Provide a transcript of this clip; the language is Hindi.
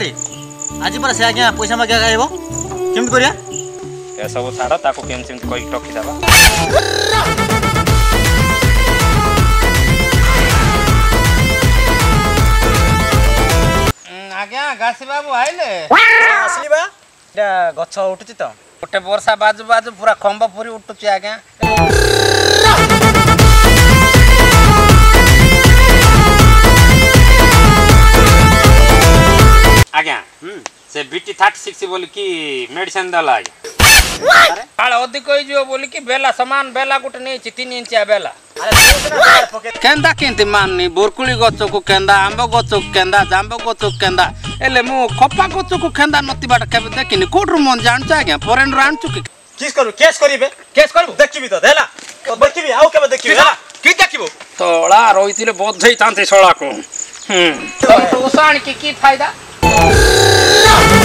रे आज पर से आज्ञा पैसा मागे खाइबो केमति करिया ए सब छाड़ ताको केम सेम कहि टकी दबा आज्ञा गासी बाबू आइले असली बा एटा गछ उठुची त गोटे वर्षा बाजू बाजू पूरा खंब पूरी उठुची आज्ञा आज्ञा से बीटी 36 बोली कि मेडिसिन दला काल अधिक हो बोली कि बेला समान बेला गोटे नहीं 3 इंचिया बेला केंदा केंती माननी बोरकुली गछ को केंदा आंब गछ को केंदा जांब गछ को केंदा एले मु खपा गछ को केंदा नती बाटा केबे देखिनी कोठरु मन जानछ आज्ञा फॉरेन रान चुकी केस करबो देखिबी त देला तो देखिबी आउ केबे देखिबी देला की देखिबो तोला रहितिले बोधै तांते सळा को तो ओसाण की फायदा